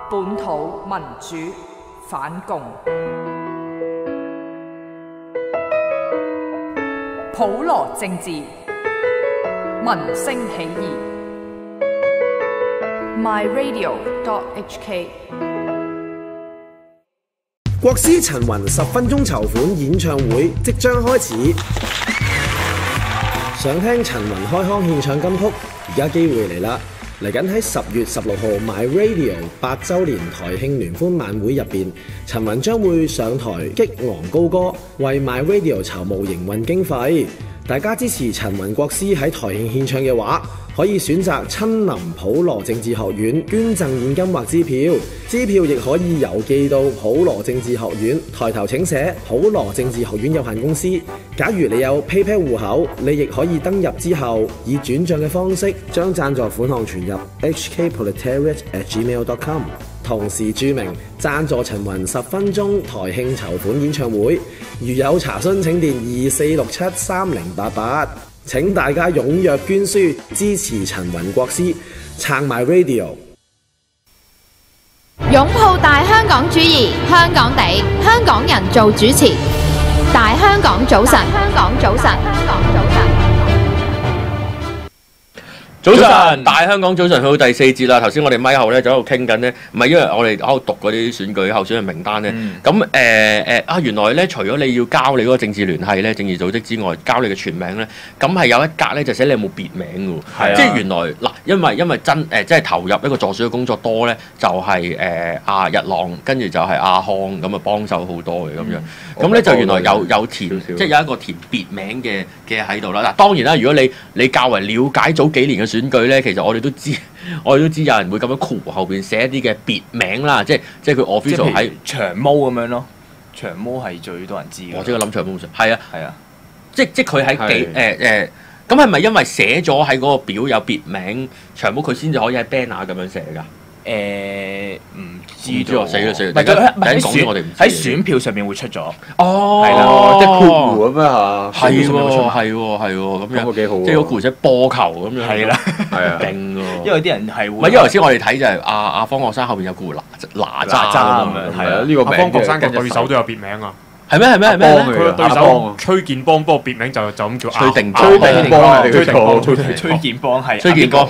本土民主反共，普羅政治，民聲起義。myradio.hk 國師陳雲10分鐘籌款演唱會即將開始，想聽陳雲開腔獻唱金曲，而家機會嚟啦！嚟緊喺10月16號 MyRadio 8週年台慶聯歡晚會入邊，陳雲將會上台激昂高歌，為 MyRadio 籌募營運經費。大家支持陳雲國師喺台慶獻唱嘅話，可以選擇親臨普羅政治學院捐贈現金或支票，支票亦可以郵寄到普羅政治學院，抬頭請寫普羅政治學院有限公司。假如你有 PayPal 戶口，你亦可以登入之後以轉賬嘅方式將贊助款項存入 hkproletariat@gmail.com， 同時注明贊助陳雲10分鐘台慶籌款演唱會。如有查詢請電24673088。請大家踴躍捐書支持陳雲國師，撐埋 Radio。 擁抱大香港主義，香港地，香港人做主持。大香港早晨，香港早晨，香港早晨。 早晨，大香港早晨，去到第4節啦。頭先我哋咪後咧就喺度傾緊咧，唔係因為我哋喺度讀嗰啲選舉候選人名單咧。咁原來咧除咗你要交你嗰個政治聯繫咧、政治組織之外，交你嘅全名咧，咁係有一格咧就寫你有冇別名嘅喎。即係原來嗱，因為即係投入一個助選嘅工作多咧，就係阿日浪，跟住就係阿康咁啊幫手好多嘅咁樣。咁咧就原來有填，即係有一個填別名嘅喺度啦。嗱，當然啦，如果你較為了解早幾年嘅選舉咧，其實我哋都知有人會咁樣括後邊寫一啲嘅別名啦，即係佢 official 喺長毛咁樣咯，長毛係最多人知嘅。 我即刻諗長毛上，係啊，即佢喺咁係咪因為寫咗喺嗰個表有別名長毛，佢先至可以喺 banner 咁樣寫㗎？ 唔知喎， 死啦！ 唔係喺選票上面會出咗， 哦， 係啦， 即係括弧咁樣嚇， 係喎，咁樣幾好喎， 即係個括弧寫波球咁樣， 係啦， 係啊， 勁喎， 因為啲人係會， 唔係因為頭先我哋睇就係阿方國珊後邊有括弧哪吒咁樣， 係啊，呢個名方國珊嘅對手都有別名啊。 係咩？ 佢嘅對手崔建邦，不過別名就咁叫崔定邦， 崔建邦係崔建邦，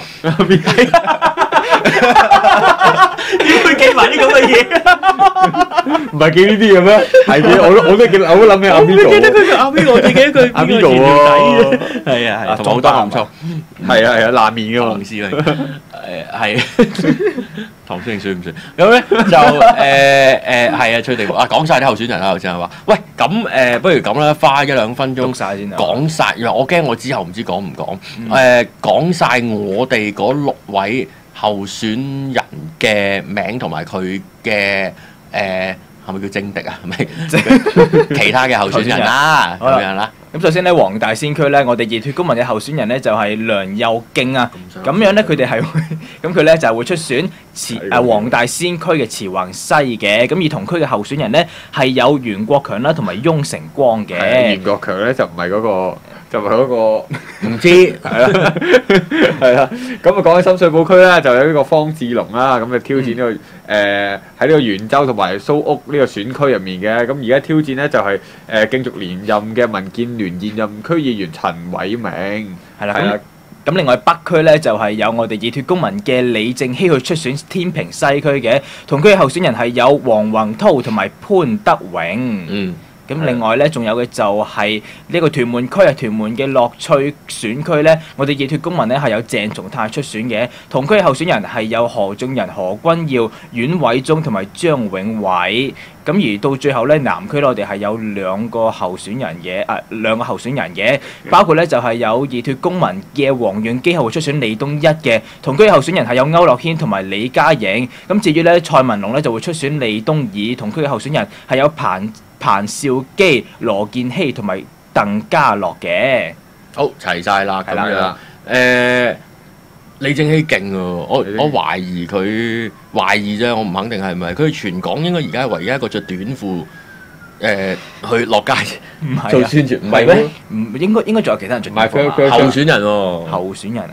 點會記埋啲咁嘅嘢？ 唔係記呢啲嘅咩？係嘅，我都記，我都諗起阿 Migo。 記得佢叫阿 Migo，我自己一句阿 Migo 喎， 係啊，同好多鹹醋， 係啊，爛面嘅嘛， 唐詩嚟，係唐詩定算唔算？咁咧就係啊，崔定邦講晒啲候選人啦，頭先係話，喂咁不如咁啦，花1-2分鐘講晒，因為我驚我之後唔知講唔講，講晒我哋嗰6位候選人嘅名同埋佢嘅係咪叫政敵啊？係咪其他嘅候選人啦？咁樣啦。 咁首先咧，黃大仙區咧，我哋熱血公民嘅候選人咧就係梁佑敬啊。咁樣咧，佢哋係會咁佢咧就會出選黃大仙區嘅慈橫西嘅。咁而同區嘅候選人咧係有袁國強啦，同埋翁成光嘅。 袁國強咧就唔係嗰個。就係嗰個唔知係啦，係啦。咁啊講起深水埗區咧，就有呢個方志龍啦，咁就挑戰呢個喺呢個元州同埋蘇屋呢個選區入面嘅。咁而家挑戰咧就係競逐連任嘅民建聯現任區議員陳偉明， 係啦。咁另外北區咧就係有我哋熱血公民嘅李正熙去出選天平西區嘅，同區候選人係有黃宏濤同埋潘德榮。咁另外咧，仲有嘅就係呢個屯門區啊，屯門嘅樂趣選區咧，我哋熱血公民咧係有鄭松泰出選嘅，同區候選人係有何俊仁、何君耀、阮偉忠同埋張永偉。咁而到最後咧，南區我哋係有兩個候選人嘅，包括咧就係有熱血公民嘅黃潤基會出選利東1嘅，同區候選人係有區諾軒同埋李嘉瑩。咁至於咧蔡文龍咧就會出選利東2，同區嘅候選人係有彭兆基、羅健熙同埋鄧家樂嘅。 好齊晒啦，咁樣李正熙勁喎，我懷疑啫，我唔肯定係咪。佢全港應該而家係唯一一個着短褲去落街做宣傳，唔係咩？ 唔應該仲有其他人着短褲。 候選人喎， 候選人啊！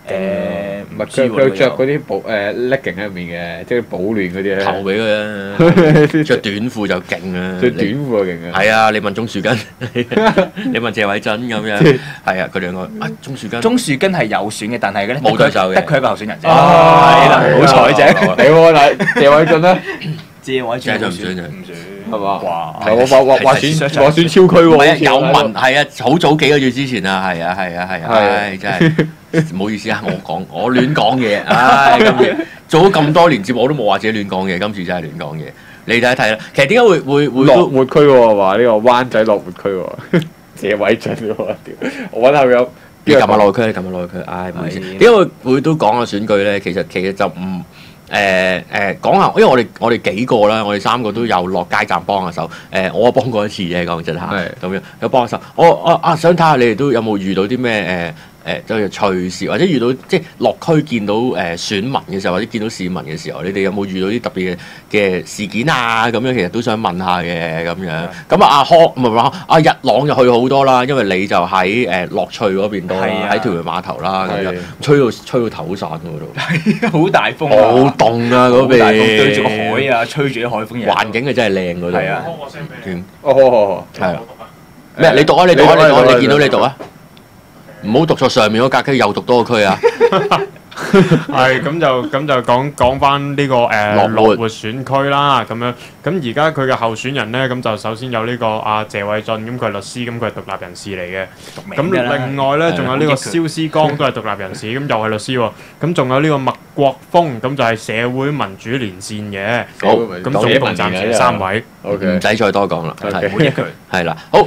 唔係佢着嗰啲legging 喺入面嘅，即係保暖嗰啲咧。 頭俾佢啊！着短褲就勁啊！ 着短褲就勁啊！ 係啊！你問鍾樹根，你問謝偉俊咁樣，係啊！佢兩個啊，鍾樹根係有選嘅，但係咧冇對手嘅， 得佢一個候選人啫。 係啦， 好彩啫。 你喎，但係謝偉俊咧？ 謝偉俊唔選係嘛？ 哇！ 我話選超區喎， 唔係啊，有問係啊，好早幾個月之前啊，係啊，唉，真係唔好意思啊，我亂講嘢，唉，今次做咗咁多年節目，我都冇話自己亂講嘢，今次真係亂講嘢，你睇一睇啦。其實點解會樂活區喎？話呢個灣仔樂活區喎，謝偉俊喎，屌！我揾下佢有。 你撳下內區，撳下內區，唉，唔好意思。點解會都講下選舉咧？其實就唔講下，因為我哋幾個啦，我哋3個都有落街站幫下手。我幫過一次嘅，講真嚇，咁樣有幫下手。我想睇下你哋都有冇遇到啲咩就係趣事，或者遇到即係落區見到選民嘅時候，或者見到市民嘅時候，你哋有冇遇到啲特別嘅事件啊？咁樣其實都想問下嘅咁樣。咁阿康唔係話阿日朗就去好多啦，因為你就喺樂趣嗰邊多啦，喺屯門碼頭啦咁樣，吹到唞散嗰度， 好大風， 好凍啊嗰邊， 對住個海啊，吹住啲海風， 環境係真係靚嗰度。係啊， 好， 係啊。咩？你讀啊！你見到你讀啊！唔好讀錯上面嗰格區，又讀多個區啊！ 係咁就講翻呢個樂活選區啦，咁樣咁而家佢嘅候選人咧，咁就首先有呢個阿謝偉俊，咁佢係律師，咁佢係獨立人士嚟嘅。咁另外咧，仲有呢個蕭思光都係獨立人士，咁又係律師喎。咁仲有呢個麥國峰，咁就係社會民主連線嘅。好，咁總共暫時3位。 OK， 唔使再多講啦， 係係啦。好，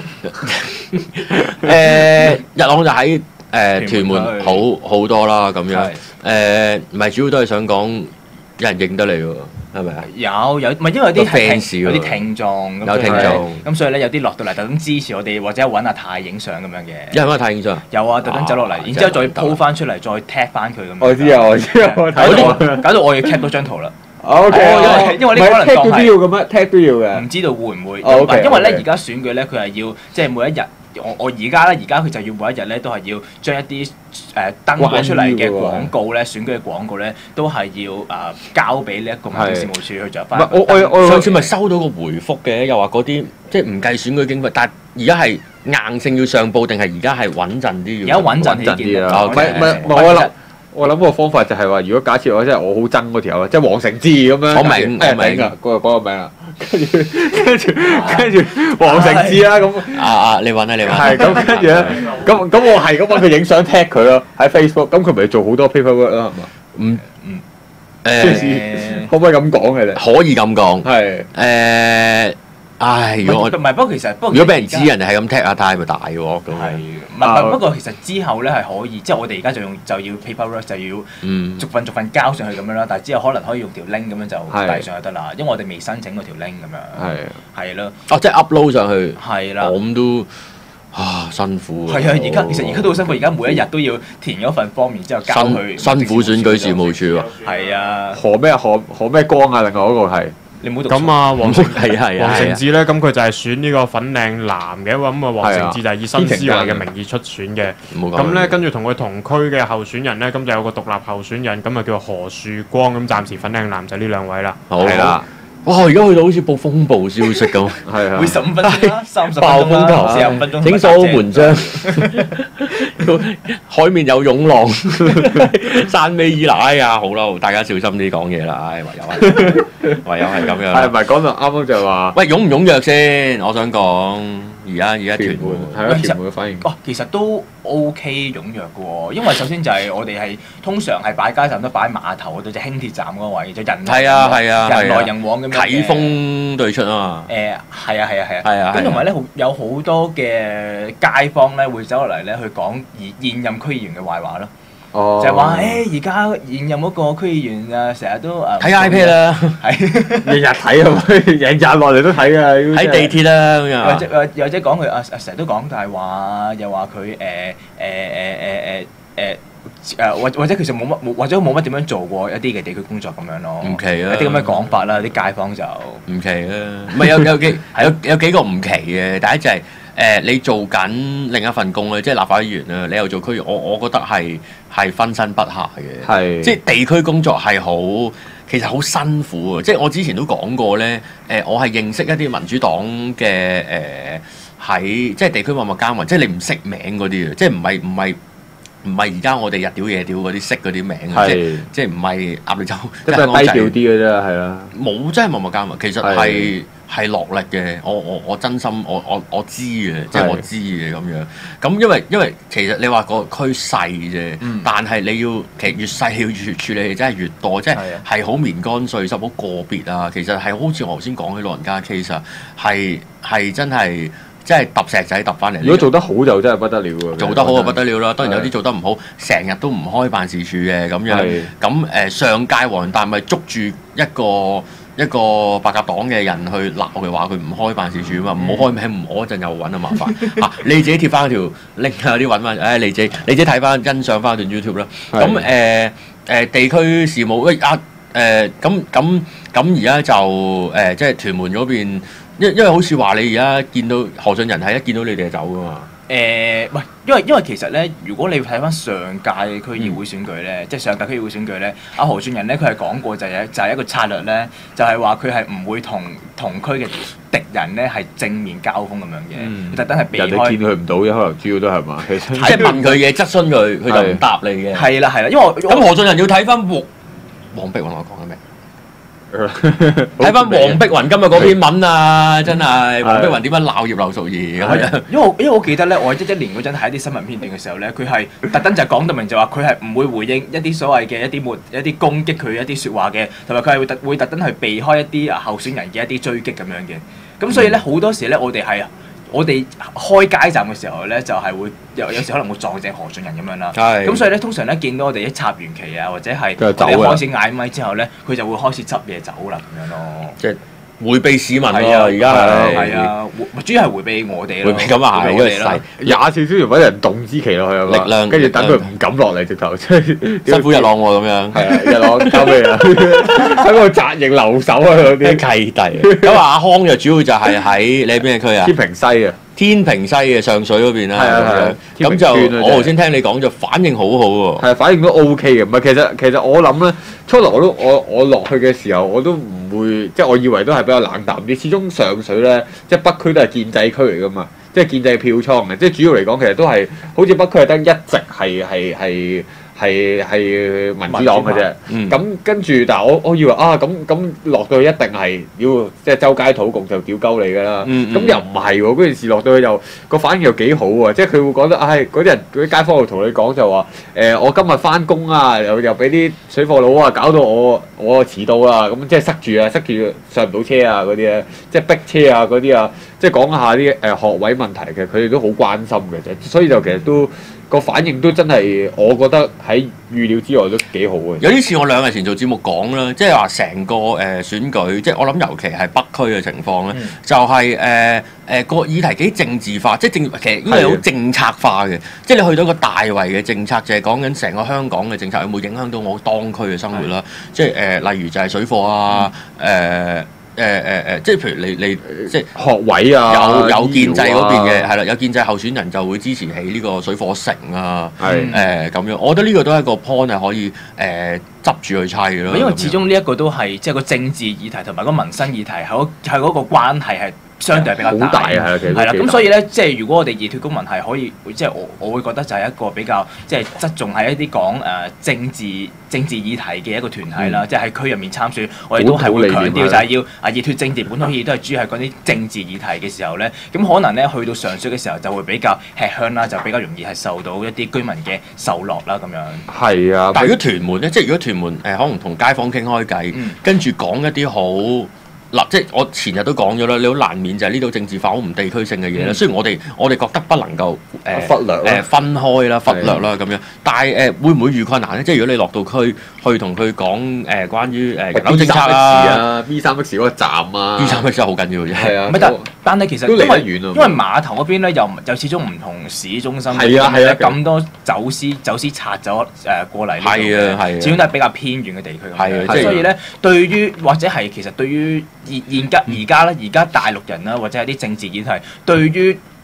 日朗就喺屯門好多啦，咁樣唔係主要都係想講有人認得你喎，係咪啊？ 有，唔係因為有啲 fans 有啲聽眾， 有聽眾， 咁所以咧有啲落到嚟特登支持我哋，或者揾阿泰影相咁樣嘅。 有人揾阿泰影相？ 有啊，特登走落嚟，然之後再 po 翻出嚟，再 tag 翻佢咁樣。 我知啊， 搞到我要 cap 多張圖啦。 OK， 因為呢可能當係 tag 都要嘅咩 ？tag 都要嘅。 唔知道會唔會？ 因因為咧而家選舉咧，佢係要即係每一日。我而家佢就要每一日咧都係要將一啲登播出嚟嘅廣告咧，選舉嘅廣告咧，都係要交俾呢一個民政事務處去着翻。 我上次咪收到個回覆嘅，又話嗰啲即係唔計選舉經費，但係而家係硬性要上報，定係而家係穩陣啲要？ 而家穩陣啲啊！唔係我諗個方法就係話，如果假設我真係我好憎嗰條，即係黃成智咁樣， 我明㗎，嗰個名啊，跟住黃成智啦咁。 你揾啊！ 係咁，跟住咧，咁我係咁揾佢影相 tag 佢咯，喺 Facebook，咁佢咪做好多 paperwork 啦，係嘛？可唔可以咁講嘅咧？ 可以咁講。 係如果不過俾人知人哋係咁踢阿泰咪大鑊咁。 係，不過其實之後咧係可以，即係我哋而家就要 paperwork 就要逐份交上去咁樣啦。但係之後可能可以用條 link 咁樣就遞上去得啦，因為我哋未申請嗰條 link 咁樣。係咯。 即係 upload 上去。 係啦。 咁都辛苦。 係啊，其實而家都好辛苦，而家每一日都要填嗰份 form，然之後交去。 辛苦選舉事務處喎。 係啊。 何咩光啊？另外嗰個係。 你唔好讀咁啊，黃成智咧，咁佢就係選呢個粉嶺南嘅，咁黃成智就係以新思維嘅名義出選嘅。咁咧，跟住同佢同區嘅候選人咧，咁就有個獨立候選人，咁啊叫做何樹光，咁暫時粉嶺南就呢2位啦。 好啦。哇！而家去到好似報風暴消息咁， 係啊， 會15分鐘啦，30 爆風球 ，45分鐘， 請鎖門窗，海面有湧浪，山尾依賴啊！好啦，大家小心啲講嘢啦，唯有係咁樣。 係咪講到啱啱就話？ 喂，踴唔踴躍先？我想講，而家屯門係啊，屯門嘅反應。 其實都 OK 踴躍嘅喎，因為首先就係我哋係通常係擺街站都擺碼頭嗰度，即係輕鐵站嗰位，就人來人往咁樣。 啟豐對出啊嘛。 係啊。咁同埋咧，有好多嘅街坊咧會走落嚟咧去講現任區議員嘅壞話咯。就係話而家現任嗰個區議員啊，成日都睇 iPad 啦， 日日睇啊，日落嚟都睇啊， 喺地鐵啦咁樣。 或者講佢成日都講大話，又話佢或者其實或者冇乜點樣做過一啲嘅地區工作咁樣咯。 唔奇啊！ 一啲咁嘅講法啦，啲街坊就唔奇啊。唔係有幾個唔奇嘅，第一就係你做緊另一份工咧，即係立法會議員啊，你又做區議員，我覺得係分身不下嘅。 係即係地區工作係其實好辛苦啊！即係我之前都講過咧，我係認識一啲民主黨嘅喺即係地區默默耕耘，即係你唔識名嗰啲啊，即係唔係而家我哋日屌夜屌嗰啲識嗰啲名，即係唔係鴨脷洲， 即係低調啲嘅啫，係啦。 冇真係默默耕耘，其實係落力嘅。我真心我知嘅，即係我知嘅咁樣。咁因為其實你話個區細啫，但係你要其實越細要越處理真係越多，即係好棉乾碎濕好個別啊。其實係好似我頭先講起老人家 case 啊，係真係。即係揼石仔揼翻嚟。 如果做得好就真係不得了喎。 做得好就不得了啦，當然有啲做得唔好，成日都唔開辦事處嘅咁樣。咁上屆黃仁達咪捉住一個白鴿黨嘅人去鬧佢，話佢唔開辦事處啊嘛，唔好開名，我嗰陣又揾啊麻煩嚇，你自己貼翻條 link 啊啲揾翻，你自己睇翻欣賞翻段 YouTube 啦。咁地區事務喂咁而家就即係屯門嗰邊。因為好似話你而家見到何俊仁係一見到你哋就走噶嘛？ 喂，因為其實咧，如果你睇翻上屆區議會選舉咧，即係上屆區議會選舉咧，阿何俊仁咧佢係講過就係一個策略咧，就係話佢係唔會同區嘅敵人咧係正面交鋒咁樣嘅，特登係避開。 人哋見佢唔到嘅，可能主要都係嘛。其實即係問佢嘢質詢佢，佢就唔答你嘅。 係啦，因為咁何俊仁要睇翻黃碧雲我講緊咩？睇翻黃碧雲今日嗰篇文啊，真係黃碧雲點樣鬧葉劉淑儀咁樣？ 因為我記得咧，我11年嗰陣睇一啲新聞片段嘅時候咧，佢係特登就講到明就話佢係唔會回應一啲所謂嘅一啲攻擊佢一啲説話嘅，同埋佢係會特登去避開一啲候選人嘅一啲追擊咁樣嘅。咁所以咧好多時咧，我哋開街站嘅時候咧，就係會有時可能會撞正何俊仁咁樣啦。咁所以咧，通常咧見到我哋一插完旗啊，或者係我哋開始嗌咪之後咧，佢就會開始執嘢走啦咁樣咯。 即係迴避市民喎，而家係啊，主要係迴避我哋咯。 迴避咁啊，係因為細 24小時揾人動之期落去啊嘛， 力量跟住等佢唔敢落嚟直頭，即係辛苦日朗喎咁樣。 係啊，日朗交俾你啦，喺嗰度紮營留守啊嗰啲契弟。咁阿康就主要就係喺你喺邊個區啊？ 天平西啊。 天平西嘅上水嗰邊啦，咁就我頭先聽你講就反應好好喎。 係反應都 OK 嘅，唔係其實我諗咧，初頭我落去嘅時候我都唔會，即係我以為都係比較冷淡啲。始終上水咧，即係北區都係建制區嚟㗎嘛，即係建制票倉嘅，即係主要嚟講其實都係好似北區係得一席係民主黨嘅啫。咁跟住，但係我以為啊，咁落到去一定係要即係周街土共就屌鳩你㗎啦。咁又唔係喎，嗰件事落到去又個反應又幾好喎，即係佢會覺得嗰啲人嗰啲街坊會同你講就話我今日翻工啊，又俾啲水貨佬啊搞到我遲到啦，咁即係塞住上唔到車啊嗰啲咧，即係逼車啊嗰啲啊，即係講下啲學位問題嘅，佢哋都好關心嘅啫，所以就其實都。個反應都真係，我覺得喺預料之外都幾好嘅。 有啲似我2日前做節目講啦，即係話成個選舉，即係我諗尤其係北區嘅情況咧，就係個議題幾政治化，即係其實應該係好政策化嘅。即係你去到一個大圍嘅政策，就係講緊成個香港嘅政策有冇影響到我當區嘅生活啦。即係例如就係水貨啊，即係譬如你即係學位啊， 有建制嗰邊嘅係啦，有建制候選人就會支持起呢個水貨城啊，咁樣，我覺得呢個都係一個 point 係可以執住去砌嘅咯。 因為始終呢一個都係即係個政治議題同埋個民生議題係嗰個關係係相對係比較大啊，係啦，咁所以咧，即係如果我哋熱血公民係可以，即係我會覺得就係一個比較即係側重係一啲講政治議題嘅一個團體啦，即係喺區入面參選，我哋都係會強調就係要熱血政治本土議都係主要係講啲政治議題嘅時候咧，咁可能咧去到上水嘅時候就會比較吃香啦，就比較容易係受到一啲居民嘅受落啦咁樣。 係啊， 但係如果屯門咧，即係如果屯門可能同街坊傾開偈，跟住講一啲好。嗱，即係我前日都講咗啦，你好難免就係呢度政治化好唔地區性嘅嘢啦。雖然我哋覺得不能夠忽略分開啦、忽略啦咁樣，但係會唔會遇困難咧？即係如果你落到區去同佢講關於人口政策啊、 B3X 嗰個站啊、 B3X 真係好緊要嘅啫。係啊，但係其實因為碼頭嗰邊咧又始終唔同市中心，咁多走私賊走過嚟，始終都係比較偏遠嘅地區。係所以咧，對於或者係其實對於而家大陸人啦，或者係啲政治議題，對於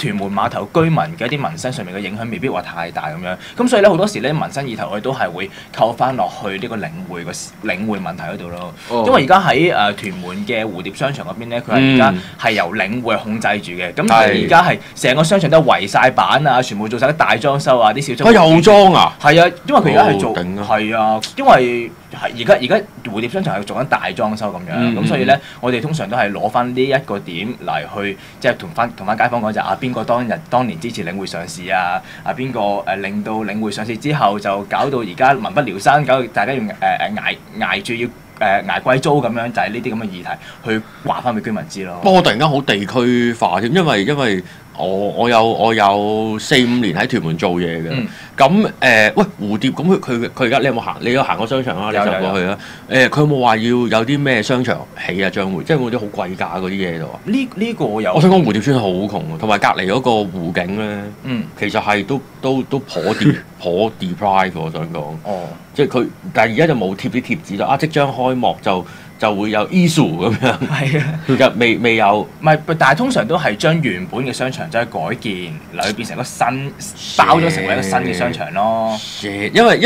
屯門碼頭居民嘅一啲民生上面嘅影響未必話太大咁樣。咁所以咧好多時咧民生議題我哋都係會扣翻落去呢個領匯問題嗰度咯。因為而家喺屯門嘅蝴蝶商場嗰邊咧，佢係而家係由領匯控制住嘅。咁而家係成個商場都圍晒板啊，全部做晒啲大裝修啊，啲小裝。 又裝啊？ 係啊，因為佢而家係做係啊，因為而家蝴蝶商場係做緊大裝修咁樣，咁所以咧，我哋通常都係攞翻呢一個點嚟去，即係同翻街坊講就邊個當年支持領匯上市啊，邊個令到領匯上市之後就搞到而家民不聊生，搞到大家要捱住要捱貴租咁樣，就係呢啲咁嘅議題去話翻俾居民知咯。 不過我突然間好地區化添，因為我有4-5年喺屯門做嘢嘅，咁喂蝴蝶咁佢而家你有冇行？你有行過商場啊？你就過去啊？佢有冇話要有啲咩商場起啊？將會即係冇啲好貴價嗰啲嘢喺度啊？ 呢個有。 我想講蝴蝶村好窮啊，同埋隔離嗰個湖景咧，其實係都頗 deprive 我想講。哦，即係佢，但係而家就冇貼啲貼紙啦。即將開幕就會有 issue 咁樣。係啊，其實未有。唔係，但係通常都係將原本嘅商場再改建，嚟變成個新包咗成為一個新嘅商場咯。 因為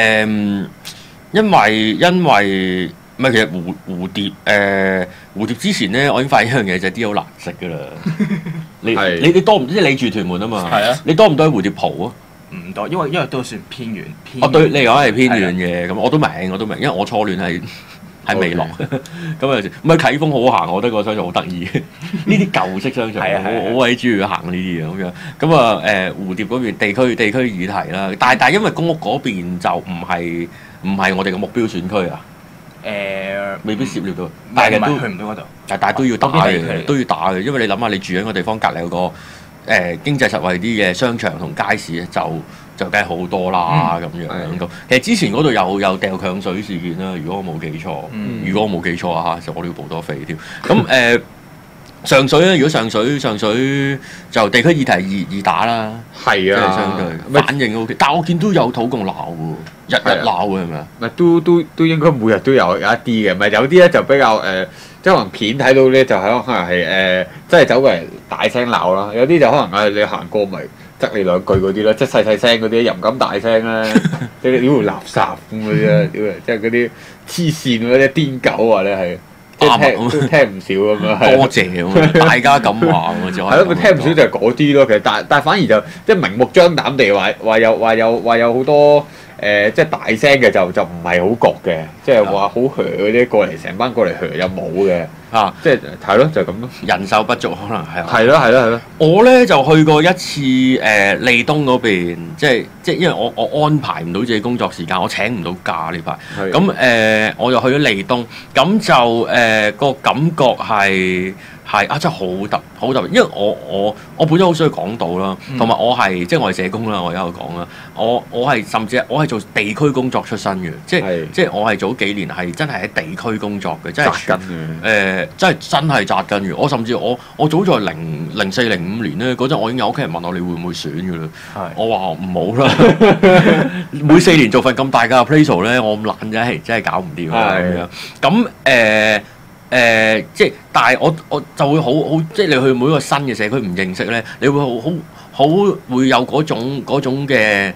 唔係其實蝴蝶之前咧，我已經發現一樣嘢就係啲好難食㗎啦。你多唔知你住屯門啊嘛？係啊。你多唔多去蝴蝶蒲啊？ 唔多，因為都算偏遠。 對你嚟講係偏遠嘅，咁我都明，因為我初戀係未落，咁有時唔係啟豐好行，我覺得個商場好得意。呢啲舊式商場，我好鬼中意行呢啲嘢咁樣。咁啊蝴蝶嗰邊地區議題啦，但係因為公屋嗰邊就唔係我哋嘅目標選區啊。未必涉獵到，但係都去唔到嗰度。 但係都要打嘅，因為你諗下，你住喺個地方隔離有個經濟實惠啲嘅商場同街市咧，就梗係好多啦咁樣。咁其實之前嗰度有掉強水事件啦，如果我冇記錯啊嚇，就我都要補多費添。咁上水咧，如果上水就地區議題易打啦，係啊，相對反應 OK。但係我見都有土共鬧喎，日鬧嘅係咪啊？ 唔係都應該每日都有一啲嘅，唔係有啲咧就比較即係可能片睇到咧就係可能係真係走過嚟大聲鬧啦，有啲就可能你行過咪窒你兩句嗰啲啦，即係細聲嗰啲又唔敢大聲啦，即係屌垃圾咁嗰啲啊，即係嗰啲黐線嗰啲癲狗啊咧係。都聽唔少咁樣， 多謝咁大家咁話喎，就係咯，佢聽唔少就係嗰啲咯。其實但係反而就即係明目張膽地話有好多即係大聲嘅就唔係好覺嘅，即係話好噓嗰啲過嚟成班過嚟噓又冇嘅嚇，即係係咯就係咁咯。 人手不足可能係。 係咯。 我咧就去過一次利東嗰邊，即係因為我安排唔到自己工作時間，我請唔到假呢排。咁我就去咗利東，咁就個感覺係真係好特別，因為我本身好想去港島啦，同埋我係社工啦，我而家有講啦，我係甚至我係做地區工作出身嘅，即係我係早幾年係真係喺地區工作嘅，真係扎根嘅。我甚至我早在04、05年咧嗰陣，我已經有屋企人問我你會唔會選㗎啦，我話唔好啦，每4年做份咁大嘅 appraisal 咧，我咁懶真係搞唔掂咁樣。咁即係，但係我就會好，即係你去每一個新嘅社區唔認識咧，你會好會有嗰種嘅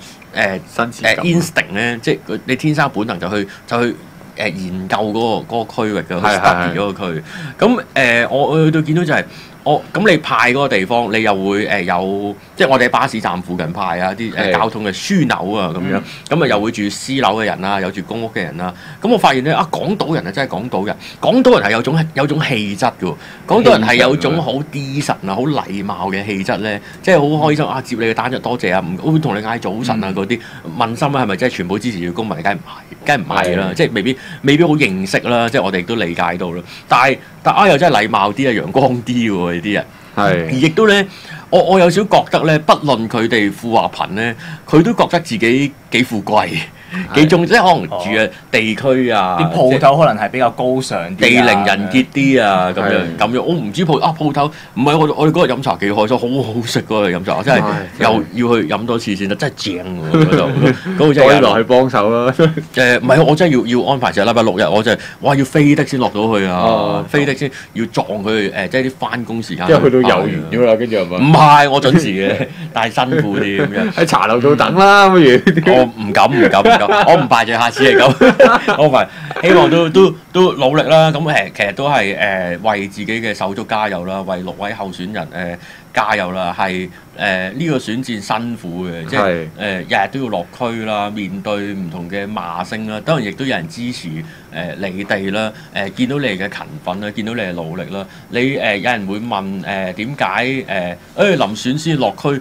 instinct 咧，即係你天生本能就去研究嗰個區域嘅，去 study 嗰個區。咁我去到見到就係。咁你派嗰個地方，你又會有，即係我哋喺巴士站附近派啊啲交通嘅樞紐啊咁樣，咁啊又會住私樓嘅人啦，有住公屋嘅人啦。咁我發現咧港島人真係港島人，港島人係有種氣質嘅喎，港島人係有種好 decent 啊、好禮貌嘅氣質咧，即係好開心接你嘅單就多謝啊，唔會同你嗌早晨啊嗰啲問心啊，係咪真係全部支持住公民？梗係唔係啦，即係未必好認識啦，即係我哋都理解到啦。但又真係禮貌啲啊，陽光啲喎呢啲人。而亦都咧，我有少覺得咧，不論佢哋富或貧咧，佢都覺得自己幾富貴。 幾重，即係可能住嘅地區啊， 啲鋪頭可能係比較高尚啲， 地靈人傑啲啊，咁樣，我唔知鋪頭，唔係我哋嗰日飲茶幾開心，好好食嗰日飲茶，真係又要去飲多次先得，真係正喎嗰度真係落去幫手啦。 唔係我真係要安排就係禮拜六日，我就係哇要飛的先落到去啊，飛的先要撞佢即係啲翻工時間， 即係去到遊園咁啦，跟住係嘛？ 唔係我準時嘅，但係辛苦啲咁樣。 喺茶樓度等啦，不如我唔敢，我唔排除下次係咁，我唔係希望都努力啦。咁其實都係為自己嘅手足加油啦，為6位候選人加油啦。係呢個選戰辛苦嘅，即係日日都要落區啦，面對唔同嘅罵聲啦。當然亦都有人支持你哋啦。見到你哋嘅勤奮啦，見到你哋努力啦。你有人會問點解臨選先落區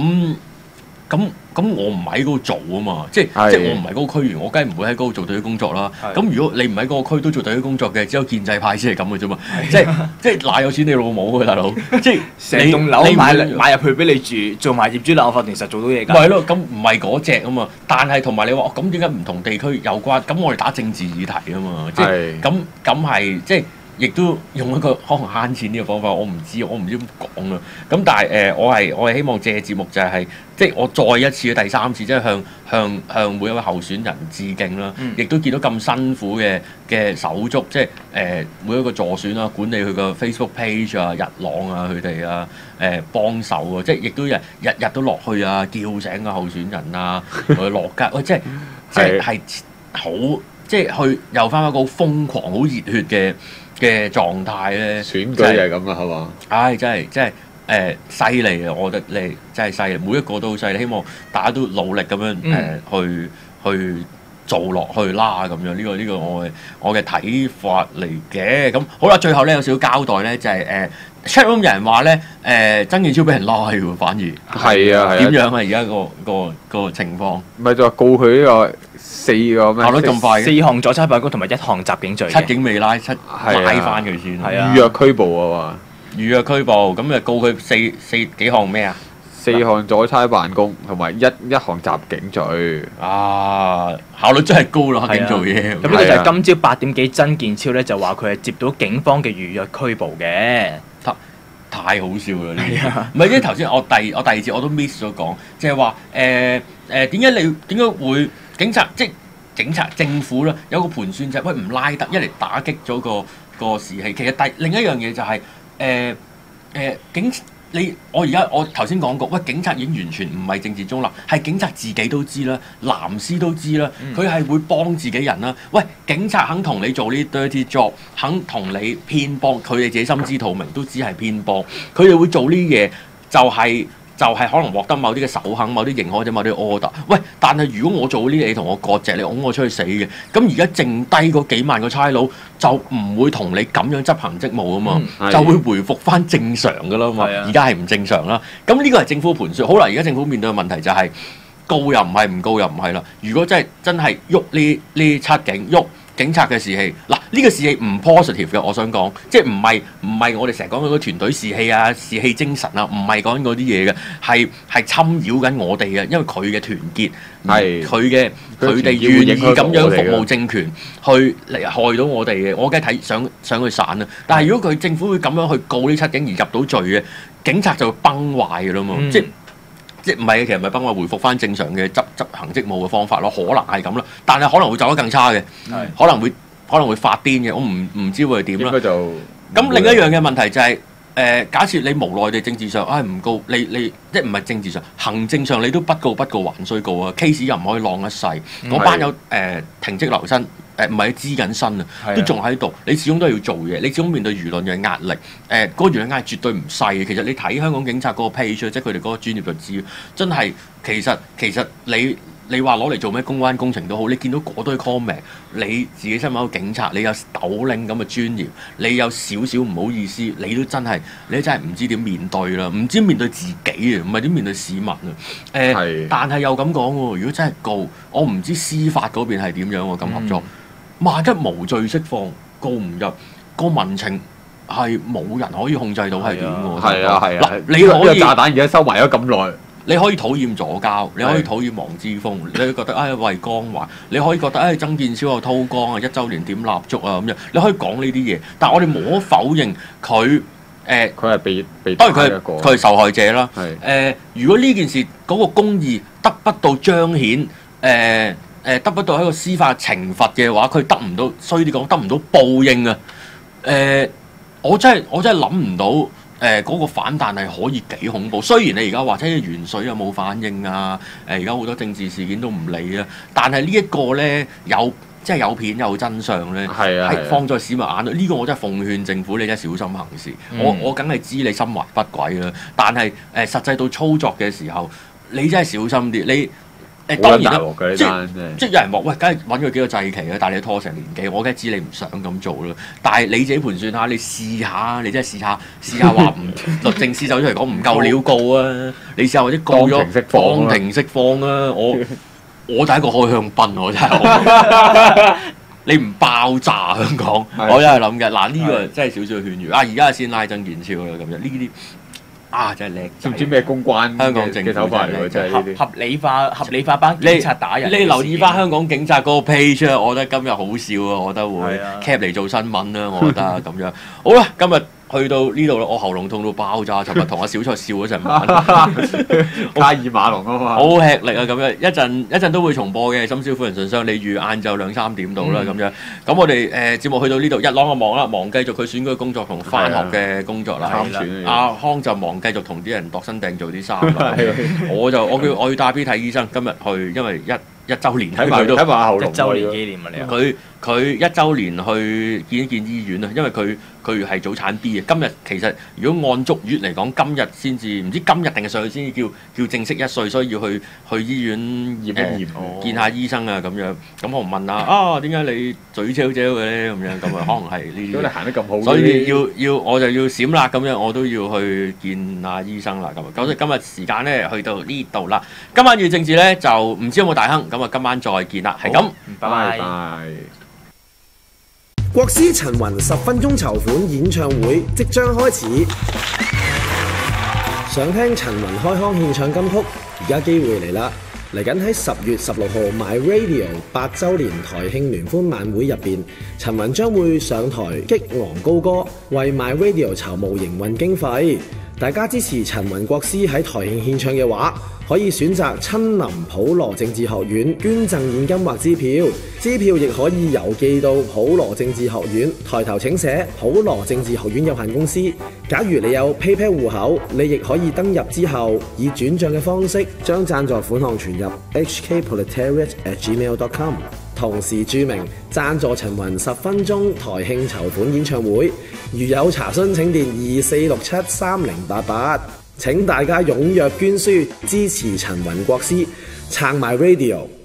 咁我唔喺嗰度做啊嘛，即係我唔係嗰個區員，我梗係唔會喺嗰度做隊工作啦。咁如果你唔喺嗰個區都做隊工作嘅，只有建制派先係咁嘅啫嘛。即係哪有錢你老母嘅大佬，即係成棟樓買入去俾你住，做埋業主立案法團實做到嘢㗎。 咪係咯，咁唔係嗰隻啊嘛。但係同埋你話咁點解唔同地區有關？咁我哋打政治議題啊嘛，即係咁係即係。亦都用一個可能慳錢呢個方法，我唔知點講啊。咁但係我係希望借節目就係即係我再一次第3次，即係向每一位候選人致敬啦。亦都見到咁辛苦嘅手足，即係每一個助選啊，管理佢個 Facebook page 啊、日朗啊佢哋啊幫手啊，即係亦都日都落去啊，叫醒個候選人啊，去落街，即係好即係去又翻一個好瘋狂、好熱血嘅狀態咧， 選舉就係咁啦，係嘛？ 唉，真係犀利啊！我覺得你真係犀利，每一個都好犀利。希望大家都努力咁樣去做落去啦，咁樣呢個我嘅睇法嚟嘅。咁好啦，最後咧有少少交代咧，就係chatroom 有人話咧曾健超俾人拉喎，反而係啊點樣啊？而家個情況唔係就話告佢呢個4個咩？ 效率咁快 4項阻差辦公同埋1項襲警罪， 7警未拉，拉翻佢先， 預約拘捕啊嘛， 預約拘捕，咁就告佢四幾項咩啊 ？4項阻差辦公同埋一項襲警罪。 效率真係高啦，警做嘢。 咁呢個就係今朝8點幾，曾健超咧就話佢係接到警方嘅預約拘捕嘅。 太好笑啦！呢啲唔係，即係頭先我第二節我都 miss 咗講，即係話點解會警察即係警察政府咧有個盤算就係喂唔拉得，一嚟打擊咗個士氣。其實另一樣嘢就係我頭先講過，喂警察已經完全唔係政治中立，係警察自己都知啦，藍絲都知啦，佢係會幫自己人啦。喂，警察肯同你做呢啲 dirty job， 肯同你偏幫，佢哋自己心知肚明，都知係偏幫。佢哋會做呢啲嘢，就係可能獲得某啲嘅首肯、某啲認可或者某啲 order。喂，但係如果我做呢啲，你同我割席，你拱我出去死嘅，咁而家剩低嗰幾萬個差佬就唔會同你咁樣執行職務啊嘛，就會回復翻正常噶啦嘛。而家係唔正常啦。咁呢個係政府盤算。好啦，而家政府面對嘅問題就係告又唔係，唔告又唔係啦。如果真係喐呢7警喐警察嘅士氣，嗱呢個士氣唔 positive 嘅，我想講，即係唔係我哋成日講嗰個團隊士氣啊、士氣精神啊，唔係講緊嗰啲嘢嘅，係侵擾緊我哋嘅，因為佢嘅團結，佢哋願意咁樣服務政權，去嚟害到我哋嘅，我梗係想去散啦。但係如果佢政府會咁樣去告呢7警而入到罪嘅，警察就會崩壞㗎啦嘛，即係唔係其實唔係崩壞，回復翻正常嘅執行職務嘅方法咯，可能係咁啦，但係可能會走得更差嘅，可能會發癲嘅，我唔知會係點啦。咁另一樣嘅問題就係假設你無奈地政治上唔告你即係唔係政治上，行政上你都不告還須告啊 case 又唔可以晾一世，嗰班有停職留薪。唔係資緊身啊，都仲喺度。你始終都係要做嘢，你始終面對輿論嘅壓力。嗰個輿論壓力絕對唔細嘅。其實你睇香港警察嗰個 page，即係佢哋嗰個專業就知，真係其實你話攞嚟做咩公關工程都好，你見到嗰堆 comment， 你自己身為一個警察，你有斗零咁嘅專業，你有少少唔好意思，你都真係唔知點面對啦，唔知面對自己啊，唔係點面對市民啊。但係又咁講喎，如果真係告，我唔知司法嗰邊係點樣喎，咁合作。萬一無罪釋放，告唔入，個民情係冇人可以控制到係點喎？ 係啊！ 嗱，你可以炸彈而家收埋咗咁耐， 你可以討厭左膠，你可以討厭黃之鋒，你可以覺得為光環，你可以覺得曾健超啊韜光啊1週年點蠟燭啊咁樣，你可以講呢啲嘢，但係我哋無可否認佢佢係被當然佢係受害者啦。如果呢件事嗰個公義得不到彰顯，得不到一個司法懲罰嘅話，佢得唔到，衰啲講得唔到報應啊！我真係諗唔到。嗰個反彈係可以幾恐怖，雖然你而家話啲鉛水有冇反應啊，而家好多政治事件都唔理啊，但係呢一個咧即係有片有真相咧，係放在市民眼裏，呢個我真係奉勸政府你真係小心行事。我梗係知你心懷不軌啦，但係實際到操作嘅時候，你真係小心啲。你當然啦，即係有人話喂，梗係揾佢幾個祭旗啦，但係你拖成年幾，我梗係知你唔想咁做啦。但係你自己盤算下，你試下，你真係試下話唔律政司走出嚟講唔夠料告啊！你試下或者告咗放停釋放啊！我第一個開香檳，我真係你唔爆炸香港，我真係諗嘅。嗱呢個真係少少勸喻啊！而家先拉曾健超啦，咁樣呢啲。真係叻！知唔知咩公關香港政府嘅手法嚟㗎？真係呢啲合理化班警察打人。你留意翻香港警察嗰個 page 啊，我覺得今日好笑啊！我覺得會 cap 嚟做新聞啦，我覺得咁樣。好啦，今日去到呢度啦，我喉嚨痛到爆炸。尋日同阿小蔡笑嗰陣晚，加爾馬龍啊嘛，好吃力啊！咁樣一陣都會重播嘅《深宵婦人信箱》，你預晏晝2-3點到啦咁樣。咁我哋節目去到呢度，一朗就忙啦，忙繼續佢選舉工作同返學嘅工作啦。阿康就忙繼續同啲人度身訂做啲衫啦。我要帶 B 睇醫生，今日去，因為一週年睇埋佢都1週年紀念啊！你佢1週年去見一見醫院啊，因為佢係早產 B 啊。今日其實如果按足月嚟講，今日先至唔知今日定係上去先至叫正式1歲，所以要去醫院驗見下醫生啊咁樣。咁我問下點解你嘴焦焦嘅咧？咁樣咁啊，可能係呢啲。如果你行得咁好，所以我就要閃啦咁樣，我都要去見下醫生啦咁啊。咁今日時間咧去到呢度啦。今晚粵政治咧就唔知有冇大亨，咁啊今晚再見啦，係咁，拜拜。 國師陳雲10分鐘籌款演唱會即將開始，想聽陳雲開腔獻唱金曲，而家機會嚟啦！嚟緊喺10月16號 My Radio 8週年台慶聯歡晚會入邊，陳雲將會上台激昂高歌，為 My Radio 籌募營運經費。大家支持陳雲國師喺台慶獻唱嘅話，可以選擇親臨普羅政治學院捐贈現金或支票，支票亦可以郵寄到普羅政治學院，抬頭請寫普羅政治學院有限公司。假如你有 PayPal 戶口，你亦可以登入之後以轉賬嘅方式將贊助款項存入 hkproletariat@gmail.com， 同時注明贊助陳雲10分鐘台慶籌款演唱會。如有查詢請電24673088。請大家踴躍捐書支持陳雲國師，撐埋 Radio。